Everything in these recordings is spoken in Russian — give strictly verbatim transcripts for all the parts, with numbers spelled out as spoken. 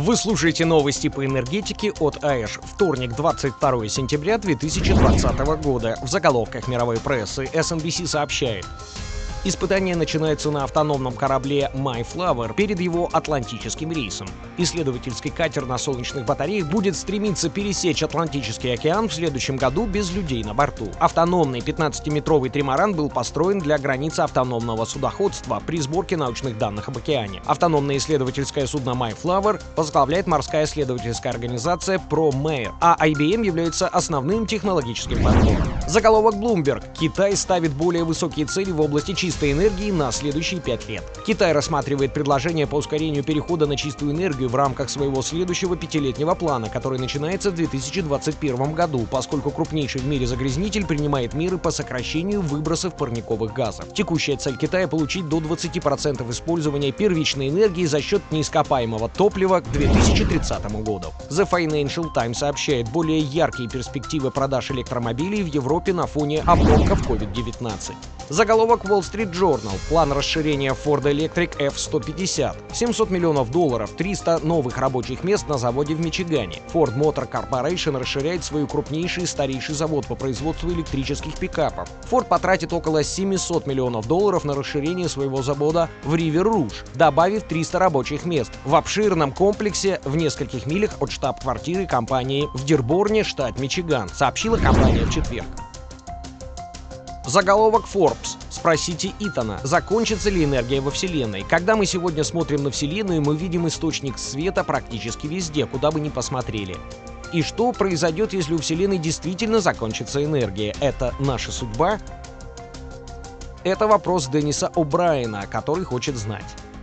Вы слушаете новости по энергетике от АЭШ. Вторник, двадцать второе сентября две тысячи двадцатого года. В заголовках мировой прессы эс эн би си сообщает: испытания начинаются на автономном корабле Mayflower перед его атлантическим рейсом. Исследовательский катер на солнечных батареях будет стремиться пересечь Атлантический океан в следующем году без людей на борту. Автономный пятнадцатиметровый тримаран был построен для границы автономного судоходства при сборке научных данных об океане. Автономное исследовательское судно Mayflower возглавляет морская исследовательская организация ProMair, а ай би эм является основным технологическим партнером. Заголовок Bloomberg: Китай ставит более высокие цели в области чистой энергии на следующие пять лет. Китай рассматривает предложение по ускорению перехода на чистую энергию в рамках своего следующего пятилетнего плана, который начинается в две тысячи двадцать первом году, поскольку крупнейший в мире загрязнитель принимает меры по сокращению выбросов парниковых газов. Текущая цель Китая — получить до двадцати процентов использования первичной энергии за счет неископаемого топлива к две тысячи тридцатому году. The Financial Times сообщает более яркие перспективы продаж электромобилей в Европе на фоне обломков ковид девятнадцать. Заголовок Wall Street Journal: план расширения Ford Electric эф сто пятьдесят. семьсот миллионов долларов, триста новых рабочих мест на заводе в Мичигане. Ford Motor Corporation расширяет свой крупнейший и старейший завод по производству электрических пикапов. Ford потратит около семисот миллионов долларов на расширение своего завода в Ривер-Руж, добавив триста рабочих мест в обширном комплексе в нескольких милях от штаб-квартиры компании в Дирборне, штат Мичиган, сообщила компания в четверг. Заголовок Forbes: спросите Итана, закончится ли энергия во Вселенной. Когда мы сегодня смотрим на Вселенную, мы видим источник света практически везде, куда бы ни посмотрели. И что произойдет, если у Вселенной действительно закончится энергия? Это наша судьба? Это вопрос Денниса О'Брайена, который хочет знать.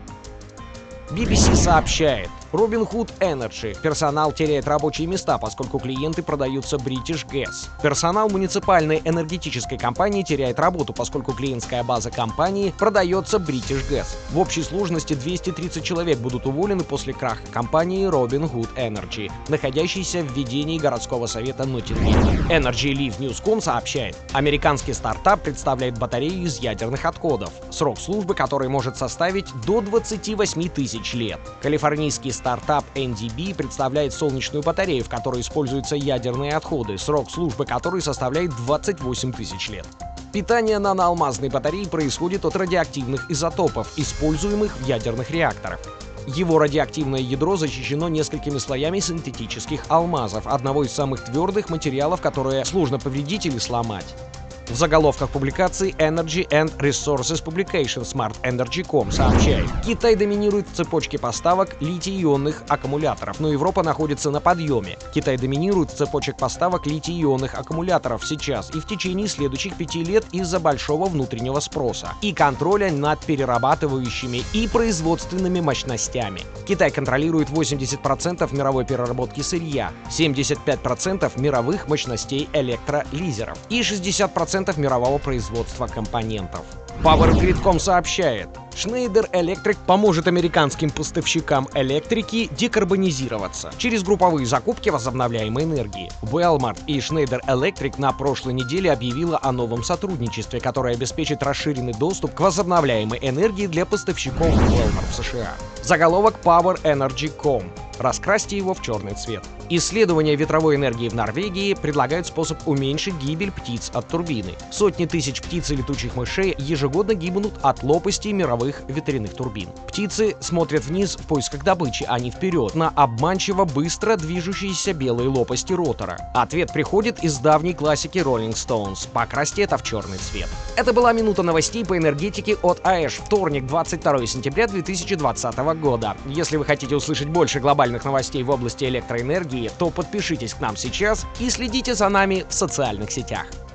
би би си сообщает: Robinhood Energy. Персонал теряет рабочие места, поскольку клиенты продаются British Gas. Персонал муниципальной энергетической компании теряет работу, поскольку клиентская база компании продается British Gas. В общей сложности двести тридцать человек будут уволены после краха компании Robinhood Energy, находящейся в ведении городского совета Ноттингема. Energy Live News точка ком сообщает: американский стартап представляет батарею из ядерных отходов, срок службы которой может составить до двадцати восьми тысяч лет. Калифорнийский стартап эн ди би представляет солнечную батарею, в которой используются ядерные отходы, срок службы которой составляет двадцать восемь тысяч лет. Питание наноалмазной батареи происходит от радиоактивных изотопов, используемых в ядерных реакторах. Его радиоактивное ядро защищено несколькими слоями синтетических алмазов, одного из самых твердых материалов, которые сложно повредить или сломать. В заголовках публикации Energy and Resources Publication Smart Energy точка ком сообщает: Китай доминирует в цепочке поставок литий-ионных аккумуляторов, но Европа находится на подъеме. Китай доминирует в цепочек поставок литий-ионных аккумуляторов сейчас и в течение следующих пяти лет из-за большого внутреннего спроса и контроля над перерабатывающими и производственными мощностями. Китай контролирует восемьдесят процентов мировой переработки сырья, семьдесят пять процентов мировых мощностей электролизеров и шестьдесят процентов мирового производства компонентов. PowerGrid точка ком сообщает: Schneider Electric поможет американским поставщикам электрики декарбонизироваться через групповые закупки возобновляемой энергии. Walmart и Schneider Electric на прошлой неделе объявила о новом сотрудничестве, которое обеспечит расширенный доступ к возобновляемой энергии для поставщиков Walmart в США. Заголовок Power Energy точка ком: раскрасьте его в черный цвет. Исследования ветровой энергии в Норвегии предлагают способ уменьшить гибель птиц от турбины. Сотни тысяч птиц и летучих мышей ежегодно гибнут от лопастей мировых ветряных турбин. Птицы смотрят вниз в поисках добычи, а не вперед, на обманчиво быстро движущиеся белые лопасти ротора. Ответ приходит из давней классики Rolling Stones: покрасьте это в черный цвет. Это была минута новостей по энергетике от АЭШ. Вторник, двадцать второе сентября две тысячи двадцатого года. Если вы хотите услышать больше глобальных новостей в области электроэнергии, то подпишитесь к нам сейчас и следите за нами в социальных сетях.